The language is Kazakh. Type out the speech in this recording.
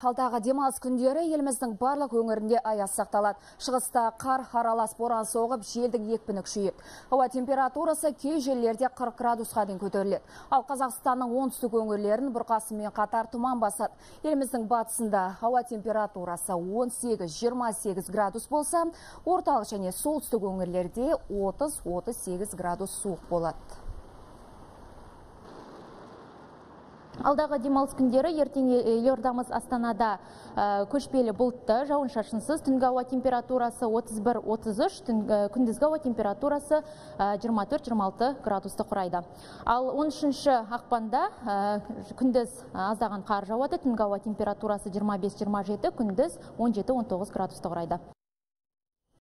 Алдағы демалыс күндері еліміздің барлық өңірінде аяз сақталады. Шығыста қар аралас боран соғып, желдің екпіні күшейеді. Ауа температурасы кей жерлерде 40 градусқа дейін көтеріледі. Ал Қазақстанның оңтүстік өңірлерін бұрқасынмен қатар тұман басады. Еліміздің батысында ауа температурасы 18-28 градус болса, орталық және солтүстік өңірлерде 30-38 градус суық болады. Алдағы демалыс күндері ертең елордамыз Астанада көшпелі бұлтты, жауын-шашынсыз, түнгі ауа температурасы 31-33, күндізгі ауа температурасы 24-26 градусты құрайды. Ал 13 ақпанда күндіз аздаған қар жауады, түнгі ауа температурасы 25-27, күндіз 17-19 градусты құрайды.